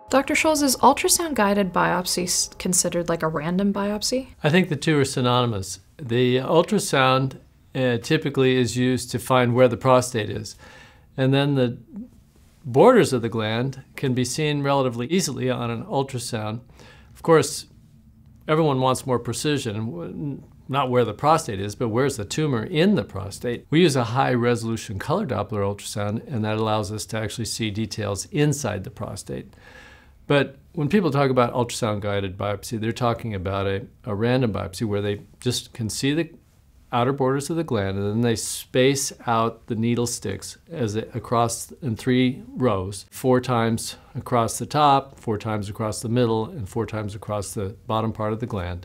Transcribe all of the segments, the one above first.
Dr. Scholz, is ultrasound-guided biopsy considered like a random biopsy? I think the two are synonymous. The ultrasound typically is used to find where the prostate is. And then the borders of the gland can be seen relatively easily on an ultrasound. Of course, everyone wants more precision, not where the prostate is, but where's the tumor in the prostate. We use a high-resolution color Doppler ultrasound, and that allows us to actually see details inside the prostate. But when people talk about ultrasound-guided biopsy, they're talking about a random biopsy where they just can see the outer borders of the gland, and then they space out the needle sticks across in 3 rows, 4 times across the top, 4 times across the middle, and 4 times across the bottom part of the gland.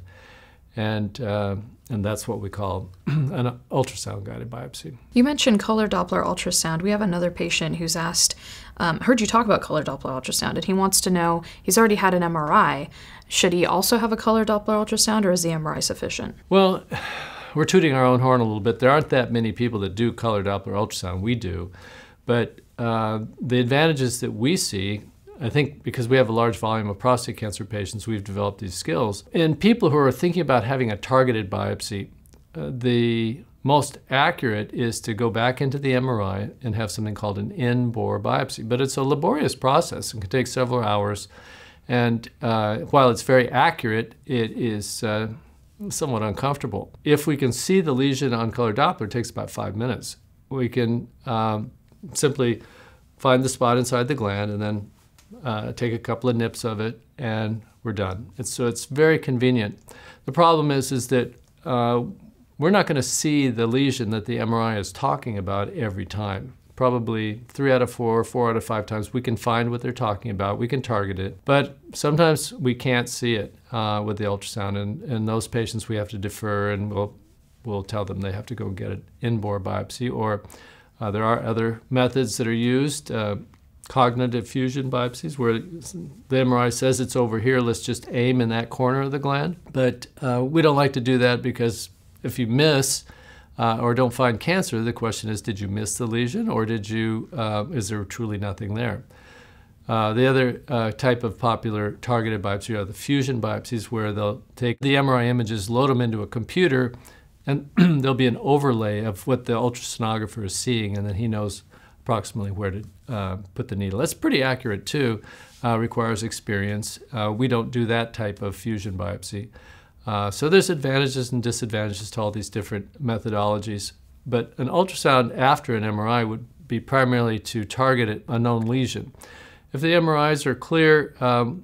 And that's what we call an ultrasound-guided biopsy. You mentioned color Doppler ultrasound. We have another patient who's asked, heard you talk about color Doppler ultrasound, and he wants to know, he's already had an MRI. Should he also have a color Doppler ultrasound, or is the MRI sufficient? Well, we're tooting our own horn a little bit. There aren't that many people that do color Doppler ultrasound. We do. But the advantages that we see, I think because we have a large volume of prostate cancer patients, we've developed these skills. In people who are thinking about having a targeted biopsy, the most accurate is to go back into the MRI and have something called an in-bore biopsy. But it's a laborious process and can take several hours. And while it's very accurate, it is somewhat uncomfortable. If we can see the lesion on color Doppler, it takes about 5 minutes. We can simply find the spot inside the gland and then take a couple of nips of it, and we're done. So it's very convenient. The problem is that we're not going to see the lesion that the MRI is talking about every time. Probably 3 out of 4, 4 out of 5 times we can find what they're talking about, we can target it, but sometimes we can't see it with the ultrasound, and those patients we have to defer, and we'll tell them they have to go get an in-bore biopsy, or there are other methods that are used. Cognitive fusion biopsies, where the MRI says it's over here, let's just aim in that corner of the gland. But we don't like to do that, because if you miss or don't find cancer, the question is, did you miss the lesion, or is there truly nothing there? The other type of popular targeted biopsy are the fusion biopsies, where they'll take the MRI images, load them into a computer, and there'll be an overlay of what the ultrasonographer is seeing, and then he knows approximately where to put the needle. That's pretty accurate too, requires experience. We don't do that type of fusion biopsy. So there's advantages and disadvantages to all these different methodologies, but an ultrasound after an MRI would be primarily to target a known lesion. If the MRIs are clear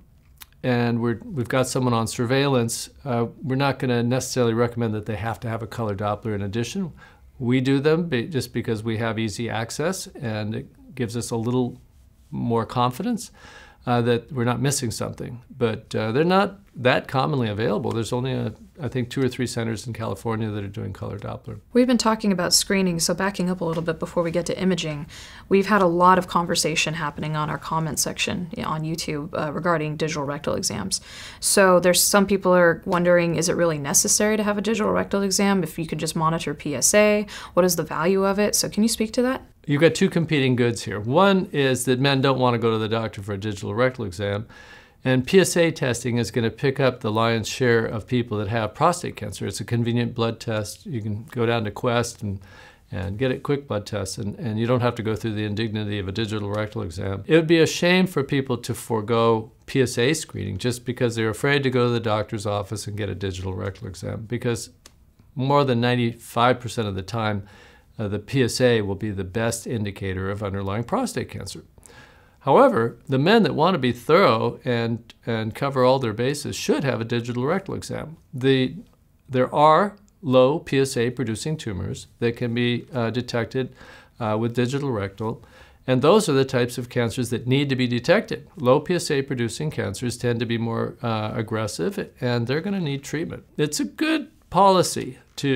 and we've got someone on surveillance, we're not going to necessarily recommend that they have to have a color Doppler in addition. We do them just because we have easy access, and it gives us a little more confidence that we're not missing something. But they're not that commonly available. There's only, I think, 2 or 3 centers in California that are doing color Doppler. We've been talking about screening, so backing up a little bit before we get to imaging, we've had a lot of conversation happening on our comment section on YouTube regarding digital rectal exams. So there's some people are wondering, is it really necessary to have a digital rectal exam if you could just monitor PSA? What is the value of it? So can you speak to that? You've got 2 competing goods here. One is that men don't want to go to the doctor for a digital rectal exam, and PSA testing is going to pick up the lion's share of people that have prostate cancer. It's a convenient blood test. You can go down to Quest and get a quick blood test, and you don't have to go through the indignity of a digital rectal exam. It would be a shame for people to forego PSA screening just because they're afraid to go to the doctor's office and get a digital rectal exam, because more than 95% of the time, the PSA will be the best indicator of underlying prostate cancer. However, the men that want to be thorough and cover all their bases should have a digital rectal exam. There are low PSA producing tumors that can be detected with digital rectal, and those are the types of cancers that need to be detected. Low PSA producing cancers tend to be more aggressive, and they're going to need treatment. It's a good policy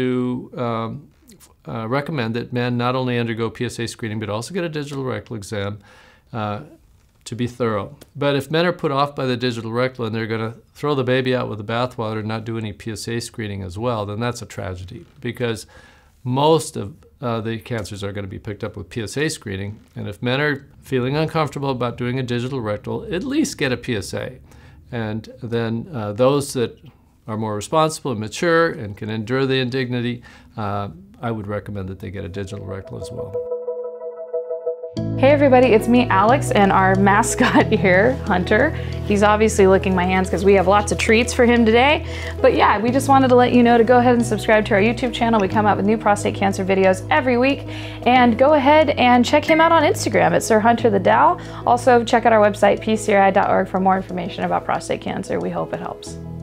to recommend that men not only undergo PSA screening but also get a digital rectal exam to be thorough. But if men are put off by the digital rectal and they're going to throw the baby out with the bathwater and not do any PSA screening as well, then that's a tragedy, because most of the cancers are going to be picked up with PSA screening. And if men are feeling uncomfortable about doing a digital rectal, at least get a PSA. And then those that are more responsible and mature and can endure the indignity, I would recommend that they get a digital rectal as well. Hey everybody, it's me, Alex, and our mascot here, Hunter. He's obviously licking my hands because we have lots of treats for him today. But yeah, we just wanted to let you know to go ahead and subscribe to our YouTube channel. We come out with new prostate cancer videos every week. And go ahead and check him out on Instagram at Sir Hunter the Dow. Also, check out our website, pcri.org, for more information about prostate cancer. We hope it helps.